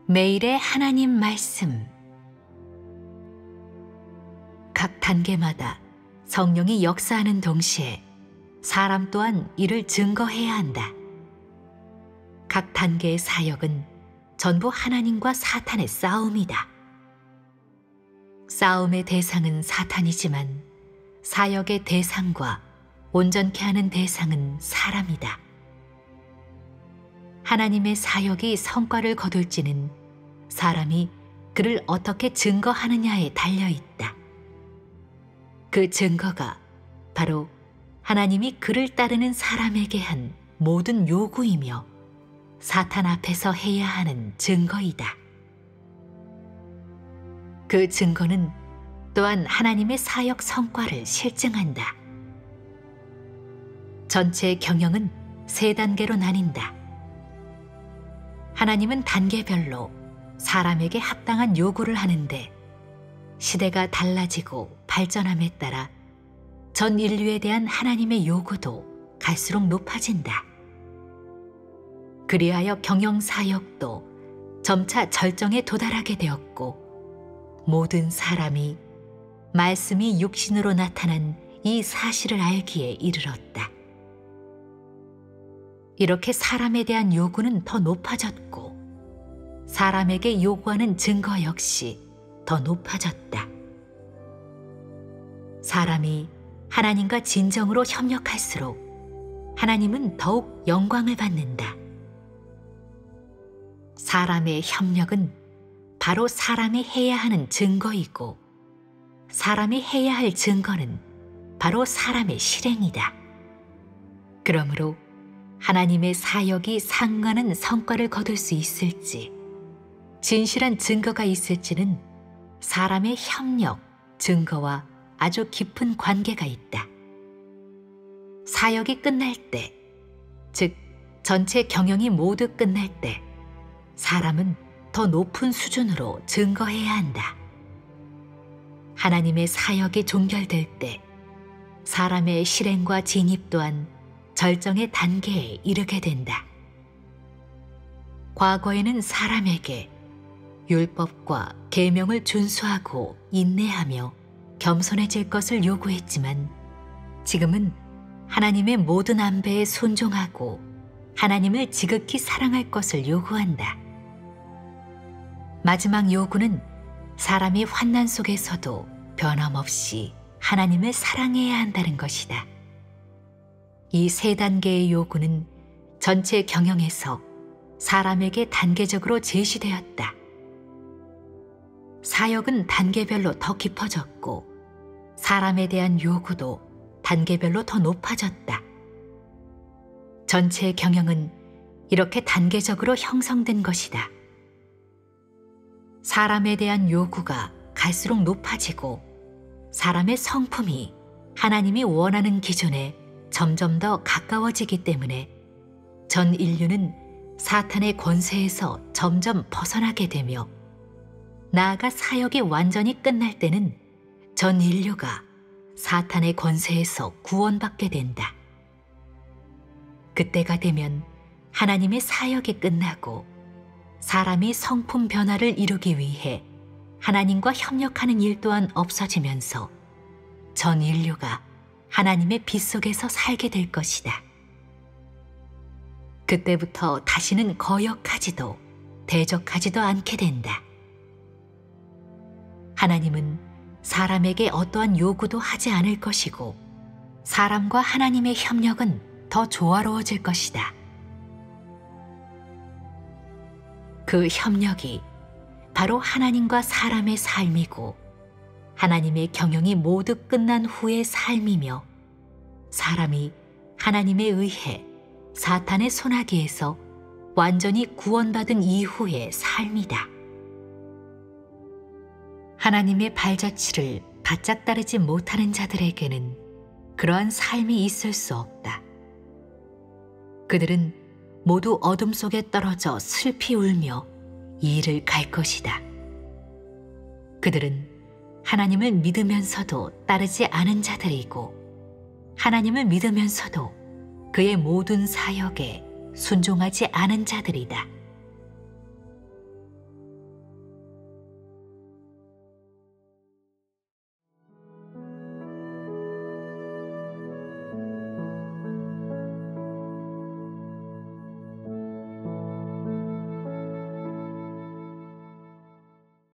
매일의 하나님 말씀. 각 단계마다 성령이 역사하는 동시에 사람 또한 이를 증거해야 한다. 각 단계의 사역은 전부 하나님과 사탄의 싸움이다. 싸움의 대상은 사탄이지만 사역의 대상과 온전케 하는 대상은 사람이다. 하나님의 사역이 성과를 거둘지는 사람이 그를 어떻게 증거하느냐에 달려있다. 그 증거가 바로 하나님이 그를 따르는 사람에게 한 모든 요구이며 사탄 앞에서 해야 하는 증거이다. 그 증거는 또한 하나님의 사역 성과를 실증한다. 전체 경영은 세 단계로 나뉜다. 하나님은 단계별로 사람에게 합당한 요구를 하는데 시대가 달라지고 발전함에 따라 전 인류에 대한 하나님의 요구도 갈수록 높아진다. 그리하여 경영사역도 점차 절정에 도달하게 되었고 모든 사람이 말씀이 육신으로 나타난 이 사실을 알기에 이르렀다. 이렇게 사람에 대한 요구는 더 높아졌고 사람에게 요구하는 증거 역시 더 높아졌다. 사람이 하나님과 진정으로 협력할수록 하나님은 더욱 영광을 받는다. 사람의 협력은 바로 사람이 해야 하는 증거이고 사람이 해야 할 증거는 바로 사람의 실행이다. 그러므로 하나님의 사역이 상응하는 성과를 거둘 수 있을지, 진실한 증거가 있을지는 사람의 협력, 증거와 아주 깊은 관계가 있다. 사역이 끝날 때, 즉 전체 경영이 모두 끝날 때 사람은 더 높은 수준으로 증거해야 한다. 하나님의 사역이 종결될 때 사람의 실행과 진입 또한 절정의 단계에 이르게 된다. 과거에는 사람에게 율법과 계명을 준수하고 인내하며 겸손해질 것을 요구했지만 지금은 하나님의 모든 안배에 순종하고 하나님을 지극히 사랑할 것을 요구한다. 마지막 요구는 사람이 환난 속에서도 변함없이 하나님을 사랑해야 한다는 것이다. 이 세 단계의 요구는 전체 경영에서 사람에게 단계적으로 제시되었다. 사역은 단계별로 더 깊어졌고 사람에 대한 요구도 단계별로 더 높아졌다. 전체 경영은 이렇게 단계적으로 형성된 것이다. 사람에 대한 요구가 갈수록 높아지고 사람의 성품이 하나님이 원하는 기준에 점점 더 가까워지기 때문에 전 인류는 사탄의 권세에서 점점 벗어나게 되며 나아가 사역이 완전히 끝날 때는 전 인류가 사탄의 권세에서 구원받게 된다. 그때가 되면 하나님의 사역이 끝나고 사람이 성품 변화를 이루기 위해 하나님과 협력하는 일 또한 없어지면서 전 인류가 하나님의 빛 속에서 살게 될 것이다. 그때부터 다시는 거역하지도 대적하지도 않게 된다. 하나님은 사람에게 어떠한 요구도 하지 않을 것이고 사람과 하나님의 협력은 더 조화로워질 것이다. 그 협력이 바로 하나님과 사람의 삶이고 하나님의 경영이 모두 끝난 후의 삶이며 사람이 하나님에 의해 사탄의 손아귀에서 완전히 구원받은 이후의 삶이다. 하나님의 발자취를 바짝 따르지 못하는 자들에게는 그러한 삶이 있을 수 없다. 그들은 모두 어둠 속에 떨어져 슬피 울며 이 일을 갈 것이다. 그들은 하나님을 믿으면서도 따르지 않은 자들이고 하나님을 믿으면서도 그의 모든 사역에 순종하지 않은 자들이다.